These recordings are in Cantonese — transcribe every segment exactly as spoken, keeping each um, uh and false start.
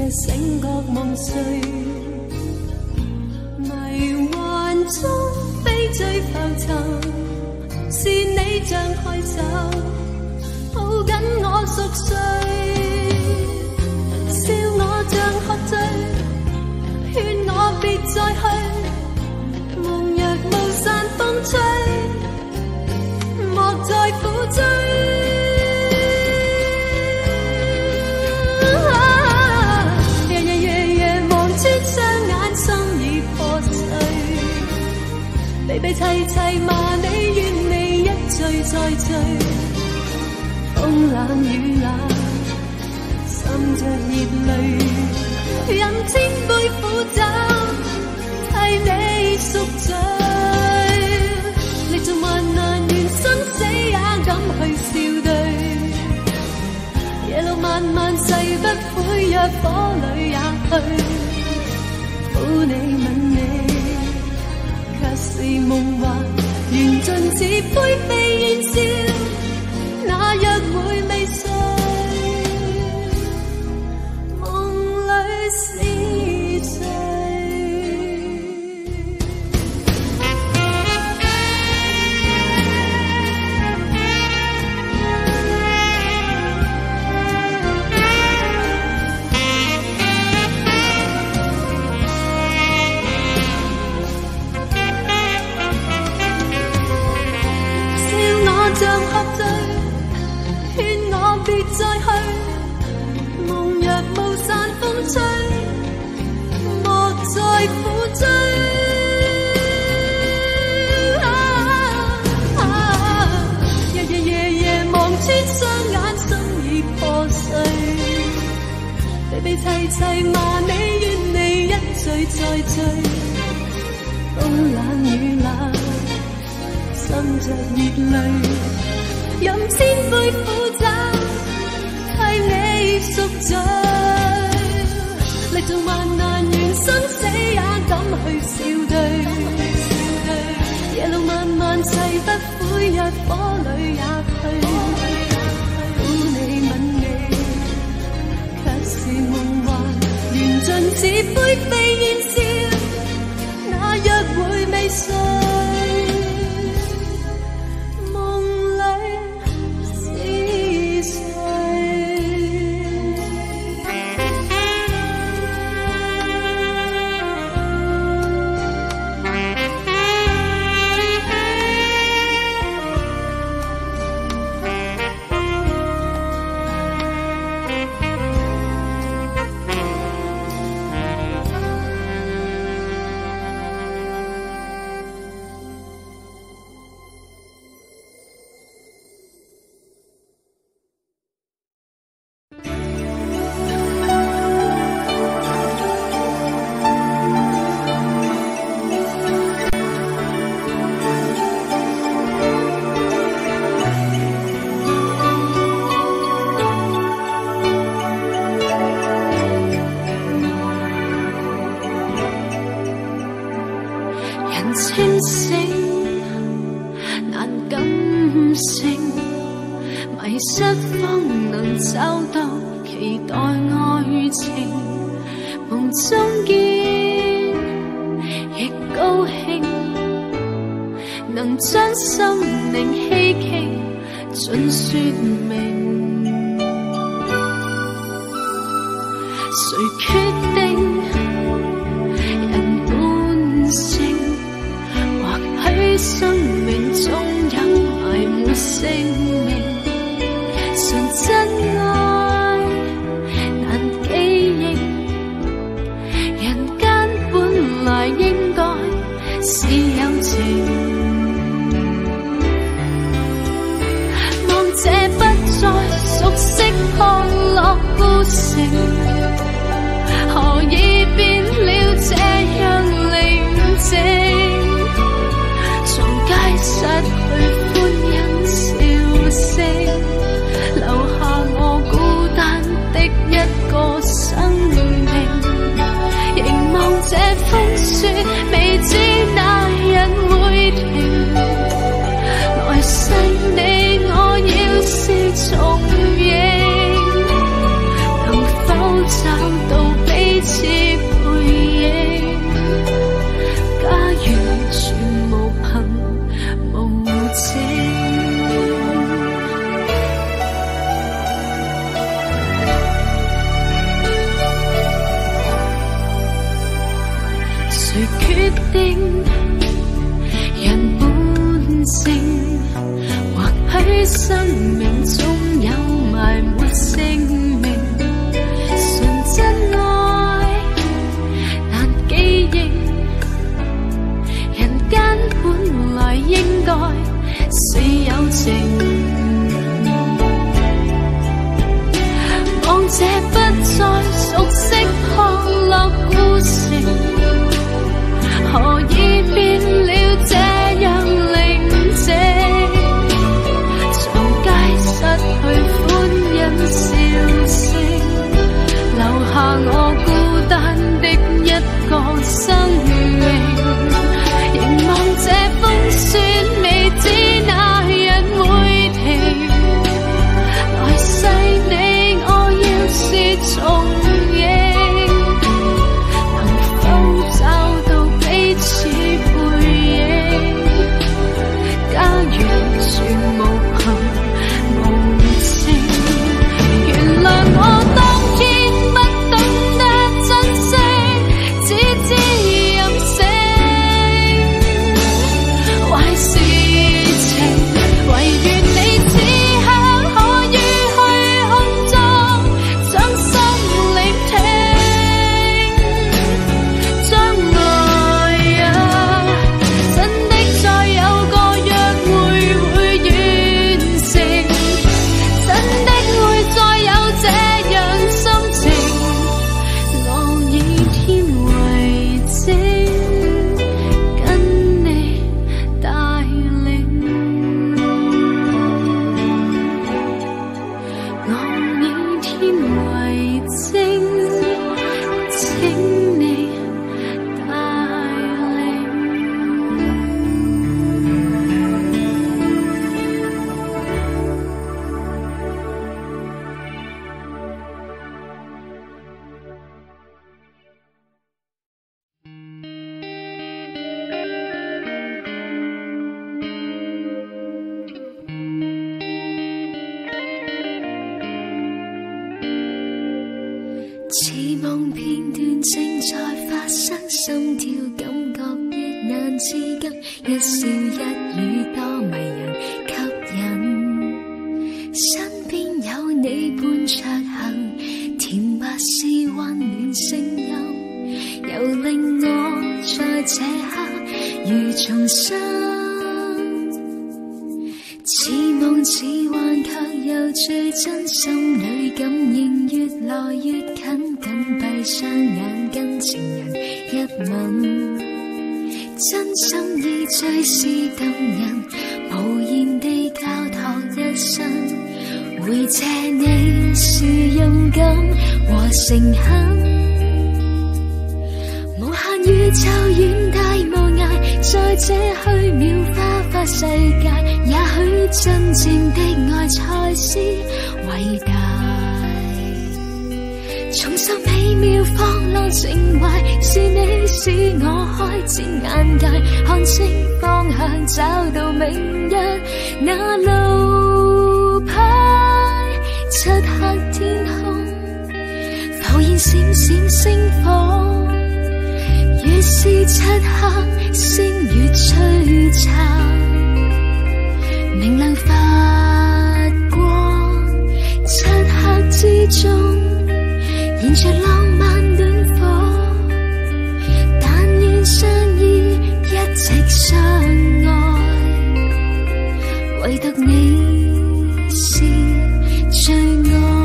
夜醒覺夢碎，迷幻中飛追浮沉，是你張開手，抱緊我熟睡，笑我像喝醉，勸我別再去，夢若無散風吹，莫再苦追。疲疲齊齊罵你，怨你一醉再醉，風冷雨冷，滲着熱淚，飲千杯苦酒，替你贖罪。歷盡患難，願生死也敢去笑對。夜路漫漫，誓不悔，若火裏也去。抱你吻你。是夢幻，緣盡似灰飛煙消，那約會未碎，夢裏是醉。像喝醉，勸我別再去，夢若無散風吹，莫再苦追。啊啊啊、日日夜夜望穿雙眼，心已破碎。疲疲齊齊罵你，怨你一醉再醉，風冷雨冷。滲着熱淚，飲千杯苦酒，替你贖罪。歷盡患難，願生死也敢去笑對。夜路漫漫，誓不悔，若火裏也去。抱你吻你，卻是夢幻，緣盡似灰飛煙消，那約會未碎。清醒難感性，迷失方能找到期待愛情，夢中見亦高興，能將心靈希冀盡說明，誰決定人本性？生命中有埋沒姓名，純真愛難記憶，人間本來應該是有情。望這不再熟悉康樂故城，何以變了這樣寧靜？失去歡欣笑聲，留下我孤單的一個生命。凝望這風雪，未知哪日會停。來世你我要是重映，能否找到？ 生命中有埋沒姓名，純真愛難記憶，人間本來應該是有情，望這不再熟悉康樂故城，何以變了這樣寧靜？長街失去歡欣笑聲，留下我孤單的一個生命。凝望這風雪，未知哪日會停。來世你我要是重映，能否找到彼此背影？假如全無憑無證，原諒我當天不懂得珍惜，只知任性。壞事情，唯願你此刻可以去空中將心聆聽。將來啊，真的再有個約會會完成，真的會再有這樣心情。我以天為證，跟你帶領。我以天為證，請你帶領。似夢片段正在發生，心跳感覺一眼之間，一笑一語多迷人吸引。身邊有你伴着行，甜或是溫暖聲音，又令我在這刻如重生。似夢似幻，卻又最真，心裏感應越來越近，緊閉雙眼跟情人一吻，真心意最是動人，無言地交託一生，會謝你是勇敢和誠懇。無限宇宙遠大無涯，在這虛渺花花世界，也許真正的愛才是偉大。重拾美妙放浪情懷，是你使我開展眼界，看清方向，找到明日那路牌。漆黑天空浮現閃閃星火，於是漆黑星月璀璨，明亮發光。漆黑之中燃着浪漫暖火，但願相依一直相愛，唯獨你是最愛。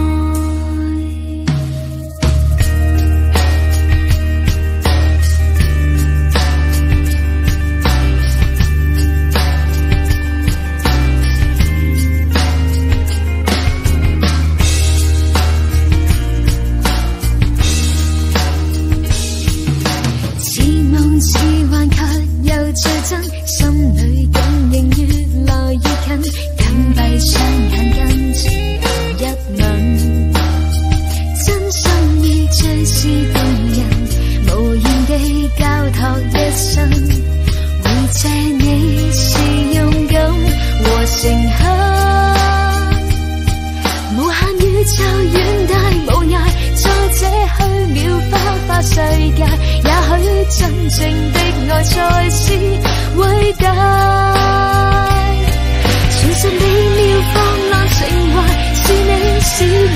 心裏感應越來越近，緊閉雙眼跟情人一吻，真心意最是動人，無言地交託一生，會謝你是勇敢和誠懇。無限宇宙遠大無涯，在這虛渺花花世界，也許真正的愛才是偉大。重拾美妙放爛情懷，是你是